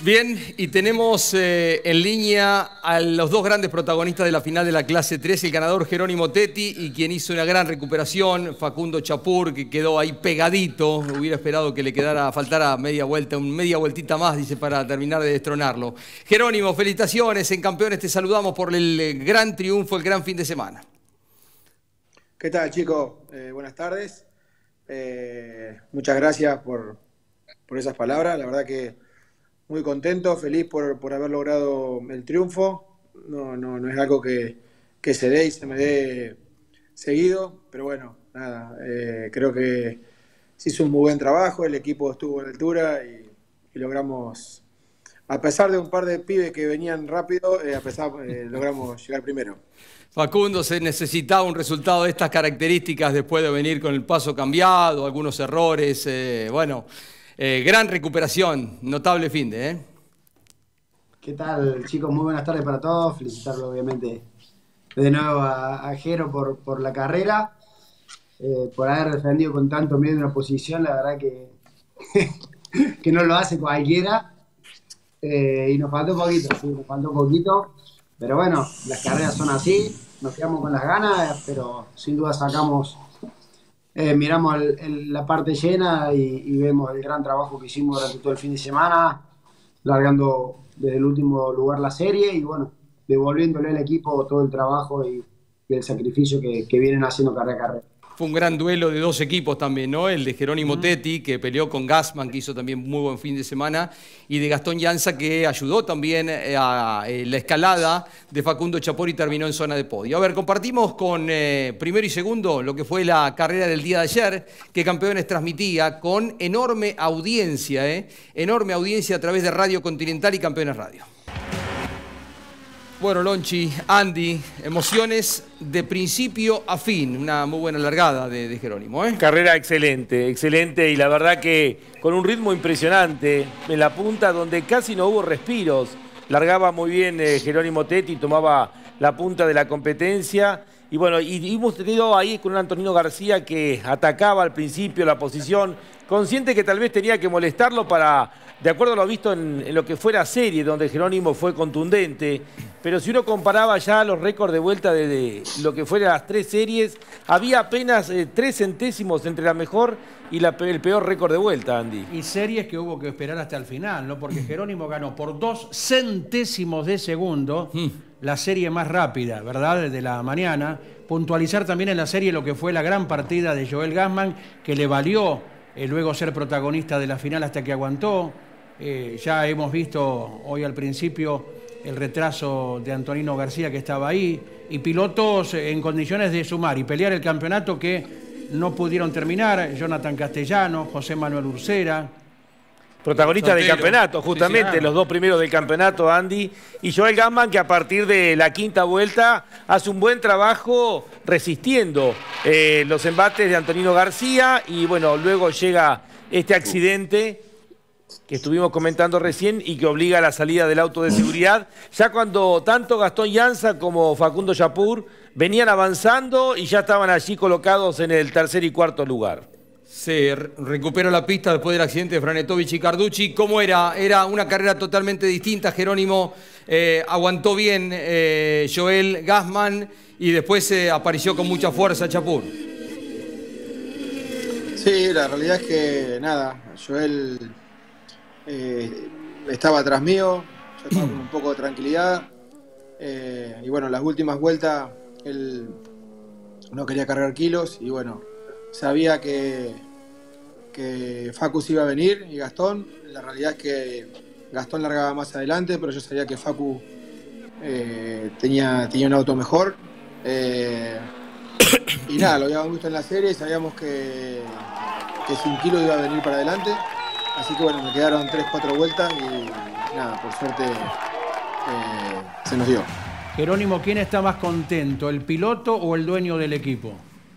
Bien, y tenemos en línea a los dos grandes protagonistas de la final de la clase 3, el ganador Jerónimo Tetti y quien hizo una gran recuperación, Facundo Chapur, que quedó ahí pegadito. Hubiera esperado que le faltara media vuelta, media vueltita más, dice, para terminar de destronarlo. Jerónimo, felicitaciones, en Campeones te saludamos por el gran triunfo, el gran fin de semana. ¿Qué tal, chicos? Buenas tardes. Muchas gracias por esas palabras. La verdad que muy contento, feliz por haber logrado el triunfo. No es algo que se dé y se me dé seguido, pero bueno, nada, creo que se hizo un muy buen trabajo, el equipo estuvo a la altura y logramos, a pesar de un par de pibes que venían rápido, logramos llegar primero. Facundo, se necesitaba un resultado de estas características después de venir con el paso cambiado, algunos errores, gran recuperación, notable finde, ¿eh? ¿Qué tal, chicos? Muy buenas tardes para todos. Felicitarlo, obviamente, de nuevo a Jero por la carrera, por haber defendido con tanto miedo una posición. La verdad que no lo hace cualquiera. Y nos faltó poquito, sí, nos faltó poquito. Pero bueno, las carreras son así. Nos quedamos con las ganas, pero sin duda sacamos... miramos la parte llena y vemos el gran trabajo que hicimos durante todo el fin de semana, largando desde el último lugar la serie y bueno, devolviéndole al equipo todo el trabajo y el sacrificio que vienen haciendo carrera a carrera. Fue un gran duelo de dos equipos también, ¿no? El de Jerónimo Tetti, que peleó con Gassman, que hizo también muy buen fin de semana, y de Gastón Llanza, que ayudó también a la escalada de Facundo Chapur y terminó en zona de podio. A ver, compartimos con primero y segundo lo que fue la carrera del día de ayer, que Campeones transmitía con enorme audiencia, enorme audiencia a través de Radio Continental y Campeones Radio. Bueno, Lonchi, Andy, emociones de principio a fin. Una muy buena largada de Jerónimo, ¿eh? Carrera excelente, excelente y la verdad que con un ritmo impresionante en la punta donde casi no hubo respiros. Largaba muy bien Jerónimo Tetti, tomaba la punta de la competencia. Y bueno, y hemos tenido ahí con un Antonino García que atacaba al principio la posición, consciente que tal vez tenía que molestarlo para, de acuerdo a lo visto en lo que fuera serie, donde Jerónimo fue contundente. Pero si uno comparaba ya los récords de vuelta de lo que fueran las tres series, había apenas 3 centésimos entre la mejor y el peor récord de vuelta, Andy. Y series que hubo que esperar hasta el final, ¿no? Porque Jerónimo ganó por 2 centésimos de segundo la serie más rápida, ¿verdad? De la mañana. Puntualizar también en la serie lo que fue la gran partida de Joel Gassman, que le valió luego ser protagonista de la final hasta que aguantó. Ya hemos visto hoy al principio el retraso de Antonino García, que estaba ahí, y pilotos en condiciones de sumar y pelear el campeonato que no pudieron terminar: Jonathan Castellano, José Manuel Ursera. Protagonistas del campeonato, justamente, sí, los dos primeros del campeonato, Andy. Y Joel Gassman, que a partir de la quinta vuelta hace un buen trabajo resistiendo los embates de Antonino García. Y bueno, luego llega este accidente que estuvimos comentando recién y que obliga a la salida del auto de seguridad, ya cuando tanto Gastón Llanza como Facundo Chapur venían avanzando y ya estaban allí colocados en el tercer y cuarto lugar. Se recuperó la pista después del accidente de Franetovich y Carducci. ¿Cómo era? Era una carrera totalmente distinta. Jerónimo aguantó bien Joel Gassman y después apareció con mucha fuerza Chapur. Sí, la realidad es que nada, Joel estaba atrás mío, yo estaba con un poco de tranquilidad y bueno, las últimas vueltas él no quería cargar kilos y bueno, sabía que Facu se iba a venir y Gastón. La realidad es que Gastón largaba más adelante, pero yo sabía que Facu tenía un auto mejor y nada, lo habíamos visto en la serie, sabíamos que sin kilo iba a venir para adelante. Así que bueno, me quedaron 3-4 vueltas y nada, por suerte se nos dio. Jerónimo, ¿quién está más contento, el piloto o el dueño del equipo?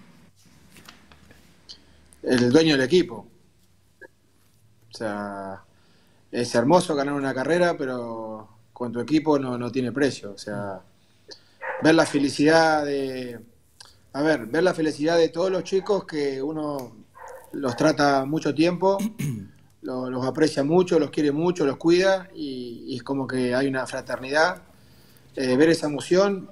El dueño del equipo. O sea, es hermoso ganar una carrera, pero con tu equipo no tiene precio. O sea, ver la felicidad ver la felicidad de todos los chicos que uno los trata mucho tiempo. los aprecia mucho, los quiere mucho, los cuida y es como que hay una fraternidad. Ver esa emoción,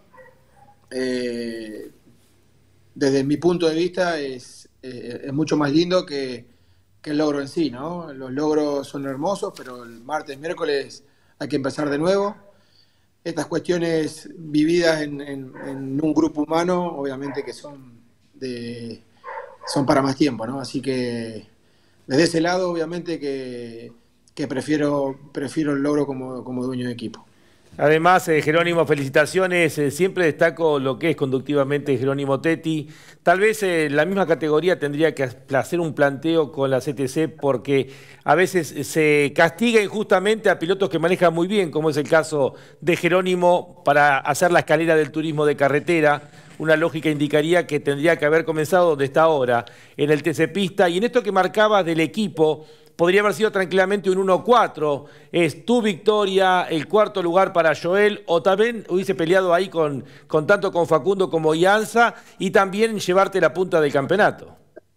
desde mi punto de vista, es mucho más lindo que el logro en sí, ¿no? Los logros son hermosos, pero el martes, miércoles hay que empezar de nuevo. Estas cuestiones vividas en un grupo humano, obviamente que son para más tiempo, ¿no? Así que desde ese lado, obviamente que prefiero el logro como dueño de equipo. Además, Jerónimo, felicitaciones. Siempre destaco lo que es conductivamente Jerónimo Tetti. Tal vez la misma categoría tendría que hacer un planteo con la CTC porque a veces se castiga injustamente a pilotos que manejan muy bien, como es el caso de Jerónimo, para hacer la escalera del turismo de carretera. Una lógica indicaría que tendría que haber comenzado donde está ahora, en el TC Pista. Y en esto que marcabas del equipo, podría haber sido tranquilamente un 1-4. Es tu victoria, el cuarto lugar para Joel, o también hubiese peleado ahí tanto con Facundo como Ianza, y también llevarte la punta del campeonato.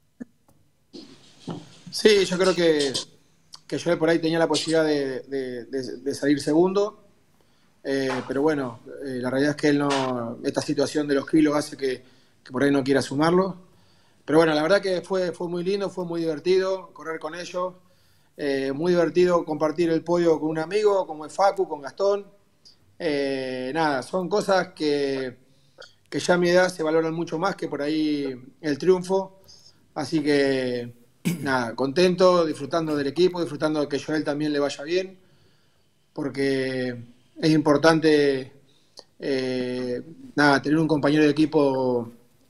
Sí, yo creo que Joel por ahí tenía la posibilidad de salir segundo. Pero bueno, la realidad es que él no, esta situación de los kilos hace que por ahí no quiera sumarlo. Pero bueno, la verdad que fue muy lindo, fue muy divertido correr con ellos. Muy divertido compartir el podio con un amigo, como es Facu, con Gastón. Nada, son cosas que ya a mi edad se valoran mucho más que por ahí el triunfo. Así que nada, contento, disfrutando del equipo, disfrutando de que Joel también le vaya bien, porque es importante tener un compañero de equipo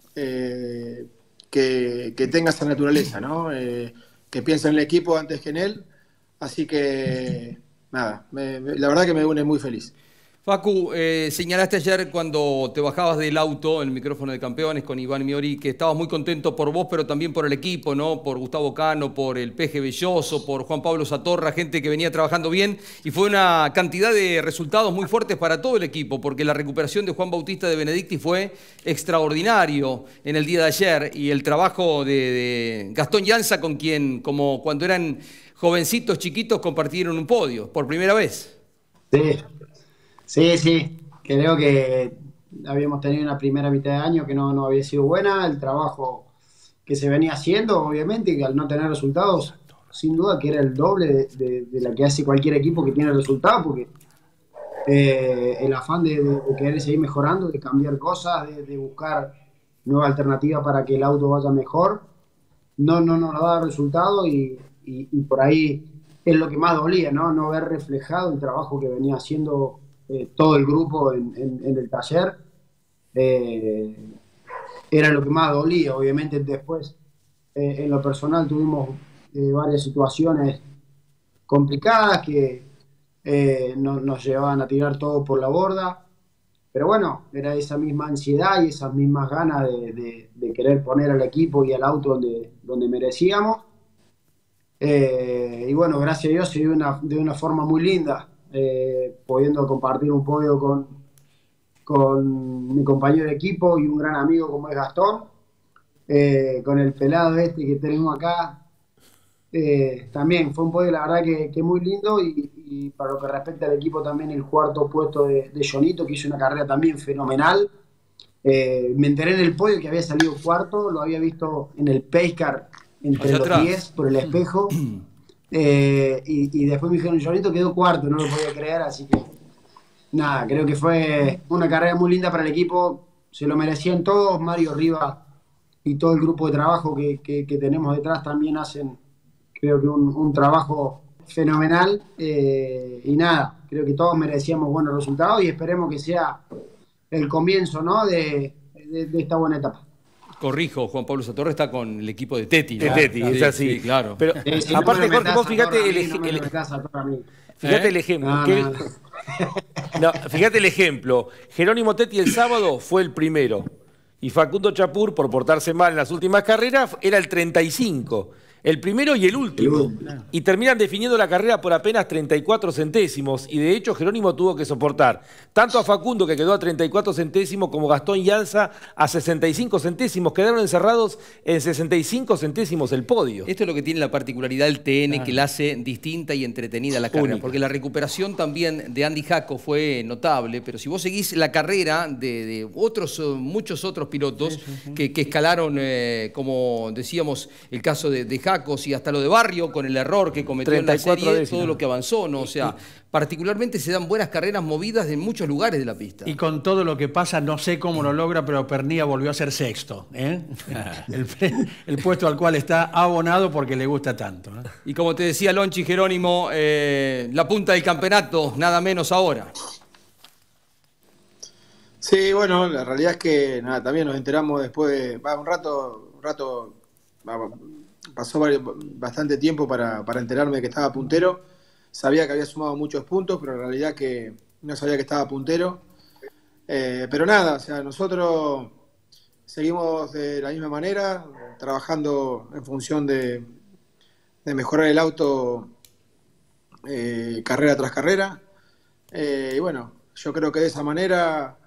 que tenga esa naturaleza, ¿no? Que piense en el equipo antes que en él. Así que, nada, la verdad que me une muy feliz. Facu, señalaste ayer cuando te bajabas del auto, en el micrófono de Campeones con Iván Miori, que estabas muy contento por vos, pero también por el equipo, ¿no? Por Gustavo Cano, por el Peje Belloso, por Juan Pablo Satorra, gente que venía trabajando bien, y fue una cantidad de resultados muy fuertes para todo el equipo, porque la recuperación de Juan Bautista de Benedicti fue extraordinario en el día de ayer, y el trabajo de Gastón Llanza, con quien, como cuando eran jovencitos, chiquitos, compartieron un podio, por primera vez. Sí, creo que habíamos tenido una primera mitad de año que no había sido buena, el trabajo que se venía haciendo, obviamente, que al no tener resultados, sin duda que era el doble de la que hace cualquier equipo que tiene resultados, porque el afán de querer seguir mejorando, de cambiar cosas, de buscar nuevas alternativas para que el auto vaya mejor, no nos da resultado y por ahí es lo que más dolía, no ver reflejado el trabajo que venía haciendo todo el grupo en el taller. Era lo que más dolía. Obviamente después en lo personal tuvimos varias situaciones complicadas que nos llevaban a tirar todo por la borda, pero bueno, era esa misma ansiedad y esas mismas ganas de querer poner al equipo y al auto donde merecíamos. Y bueno, gracias a Dios se dio de una forma muy linda, pudiendo compartir un podio con mi compañero de equipo y un gran amigo como es Gastón, con el pelado que tenemos acá. También fue un podio, la verdad, que muy lindo, y para lo que respecta al equipo también el cuarto puesto de Jonito, que hizo una carrera también fenomenal. Me enteré en el podio que había salido cuarto, lo había visto en el Pacecar entre los pies por el espejo. Y después me dijeron, Jonito quedó cuarto, no lo podía creer, así que nada, creo que fue una carrera muy linda para el equipo, se lo merecían todos. Mario Rivas y todo el grupo de trabajo que tenemos detrás también hacen, creo que un trabajo fenomenal, y nada, creo que todos merecíamos buenos resultados y esperemos que sea el comienzo, ¿no?, de esta buena etapa. Corrijo, Juan Pablo Satorra está con el equipo de Tetti, ¿no? De Tetti, es así. Sí, claro. Pero aparte, Jorge, vos fíjate el ejemplo. Fíjate el ejemplo. Jerónimo Tetti el sábado fue el primero. Y Facundo Chapur, por portarse mal en las últimas carreras, era el 35. el primero y el último. Y terminan definiendo la carrera por apenas 34 centésimos. Y de hecho Jerónimo tuvo que soportar tanto a Facundo, que quedó a 34 centésimos, como Gastón Llanza a 65 centésimos. Quedaron encerrados en 65 centésimos el podio. Esto es lo que tiene la particularidad del TN, que la hace distinta y entretenida la carrera. Porque la recuperación también de Andy Jaco fue notable, pero si vos seguís la carrera de otros, muchos otros pilotos que escalaron, como decíamos, el caso de Jacos y hasta lo de Barrio, con el error que cometió en la serie, décimas. Todo lo que avanzó, ¿no? O sea, particularmente se dan buenas carreras movidas en muchos lugares de la pista. Y con todo lo que pasa, no sé cómo lo logra, pero Pernía volvió a ser sexto. El puesto al cual está abonado porque le gusta tanto. Y como te decía Lonchi Jerónimo, la punta del campeonato, nada menos ahora. Sí, bueno, la realidad es que nada, también nos enteramos después de un rato pasó bastante tiempo para enterarme de que estaba puntero. Sabía que había sumado muchos puntos, pero en realidad que no sabía que estaba puntero. Pero nada, o sea, nosotros seguimos de la misma manera, trabajando en función de mejorar el auto carrera tras carrera. Y bueno, yo creo que de esa manera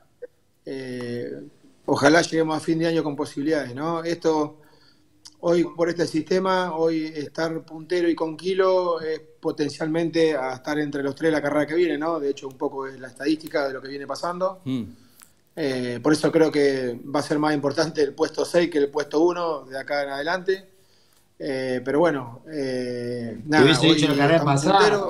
ojalá lleguemos a fin de año con posibilidades, ¿no? Esto, hoy por este sistema, hoy estar puntero y con kilo es potencialmente a estar entre los tres la carrera que viene, ¿no? De hecho, un poco es la estadística de lo que viene pasando. Por eso creo que va a ser más importante el puesto 6 que el puesto 1 de acá en adelante. Pero bueno, nada, hubiese dicho la carrera pasada.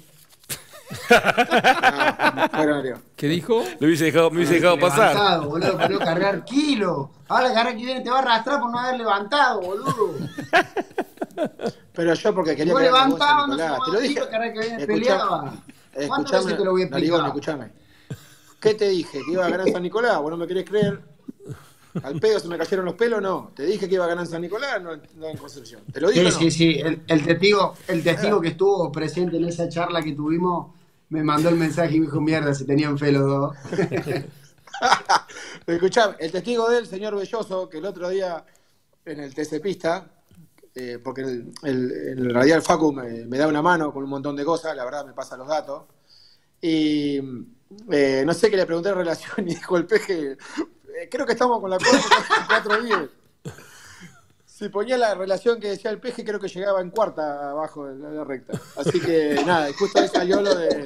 ¿Qué dijo? Me hubiese dejado pasar. Boludo, para cargar kilo. Ahora la carrera que viene te va a arrastrar por no haber levantado, boludo. Pero yo porque quería no que levantaba, no te lo dije. La carrera que viene peleaba. Escuchame, te lo voy a explicar? Escuchame. ¿Qué te dije? ¿Que iba a ganar San Nicolás? ¿Vos no me querés creer? ¿Al pedo se me cayeron los pelos? No. Te dije que iba a ganar San Nicolás, no en Concepción. ¿Te lo dije? Sí. El testigo que estuvo presente en esa charla que tuvimos me mandó el mensaje y me dijo, mierda, se tenían fe los dos. Escuchame, el testigo del señor Belloso, que el otro día en el TC Pista, porque en el Radial Facu me da una mano con un montón de cosas, la verdad me pasa los datos. Y no sé qué le pregunté en relación y dijo el peje, creo que estamos con la 4-10. Si ponía la relación que decía el peje, creo que llegaba en cuarta abajo de la recta. Así que nada, justo ahí salió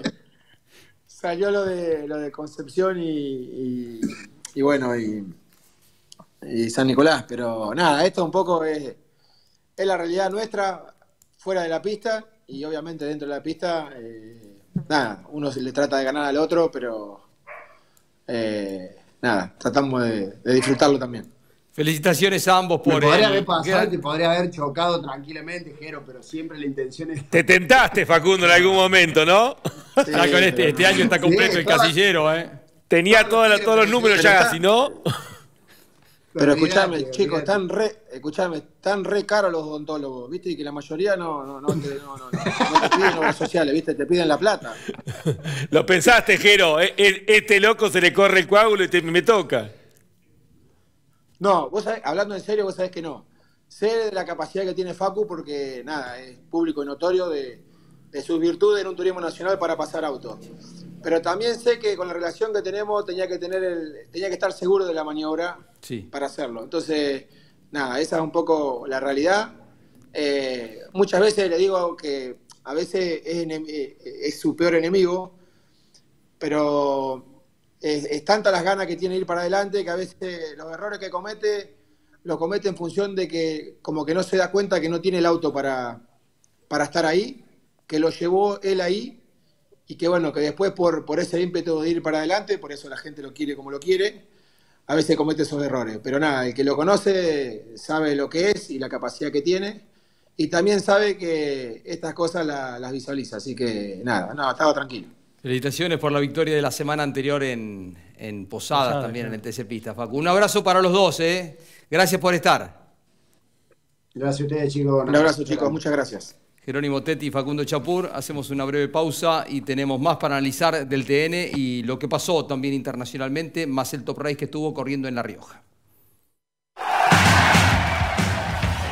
lo de Concepción y bueno, y San Nicolás. Pero nada, esto un poco es la realidad nuestra fuera de la pista y obviamente dentro de la pista, nada, uno se le trata de ganar al otro, pero nada, tratamos de disfrutarlo también. Felicitaciones a ambos por podría haber pasado y te podría haber chocado tranquilamente, Jero, pero siempre la intención es... Te tentaste, Facundo, en algún momento, ¿no? Sí, ya con este año está completo el casillero, Tenía todos los números ya, si no... Pero escuchame, chicos, están re caros los odontólogos, ¿viste? Y que la mayoría no te piden obras sociales, ¿viste? Te piden la plata. Lo pensaste, Jero, este loco se le corre el coágulo y me toca. No, vos sabés, hablando en serio, vos sabés que no. Sé de la capacidad que tiene Facu porque, nada, es público y notorio de sus virtudes en un turismo nacional para pasar autos. Pero también sé que con la relación que tenemos tenía que estar seguro de la maniobra para hacerlo. Entonces, nada, esa es un poco la realidad. Muchas veces le digo que a veces es su peor enemigo, pero... Es tanta las ganas que tiene de ir para adelante que a veces los errores que comete los comete en función de que como que no se da cuenta que no tiene el auto para estar ahí, que lo llevó él ahí y que bueno, que después por ese ímpetu de ir para adelante, por eso la gente lo quiere como lo quiere, a veces comete esos errores. Pero nada, el que lo conoce sabe lo que es y la capacidad que tiene y también sabe que estas cosas las visualiza, así que nada, estaba tranquilo. Felicitaciones por la victoria de la semana anterior en Posadas también en el TC Pista, Facu. Un abrazo para los dos, Gracias por estar. Gracias a ustedes, chicos. Un abrazo, chicos. Muchas gracias. Jerónimo Tetti y Facundo Chapur, hacemos una breve pausa y tenemos más para analizar del TN y lo que pasó también internacionalmente, más el top race que estuvo corriendo en La Rioja.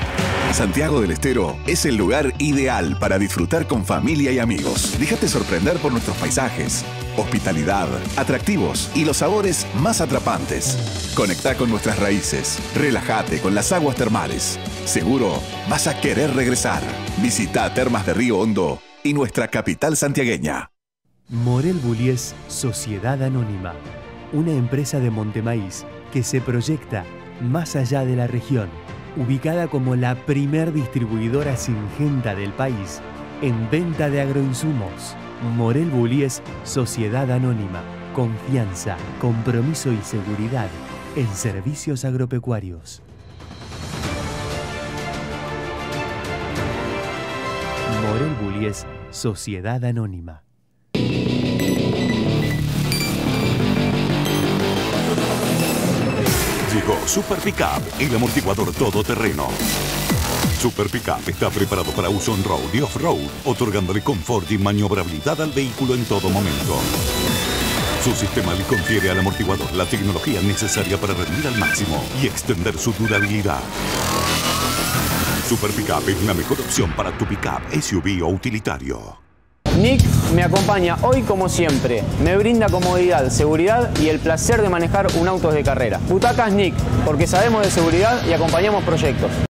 Santiago del Estero es el lugar ideal para disfrutar con familia y amigos. Déjate sorprender por nuestros paisajes, hospitalidad, atractivos y los sabores más atrapantes. Conectá con nuestras raíces, relájate con las aguas termales. Seguro vas a querer regresar. Visita Termas de Río Hondo y nuestra capital santiagueña. Morel Bullies Sociedad Anónima, una empresa de Montemaíz que se proyecta más allá de la región, ubicada como la primer distribuidora singenta del país en venta de agroinsumos. Morel Bullies Sociedad Anónima, confianza, compromiso y seguridad en servicios agropecuarios. Morel Bullies Sociedad Anónima. Llegó Super Pickup, el amortiguador todoterreno. Super Pickup está preparado para uso on-road y off-road, otorgándole confort y maniobrabilidad al vehículo en todo momento. Su sistema le confiere al amortiguador la tecnología necesaria para rendir al máximo y extender su durabilidad. Super Pickup es la mejor opción para tu pickup, SUV o utilitario. Nick me acompaña hoy como siempre. Me brinda comodidad, seguridad y el placer de manejar un auto de carrera. Butacas Nick, porque sabemos de seguridad y acompañamos proyectos.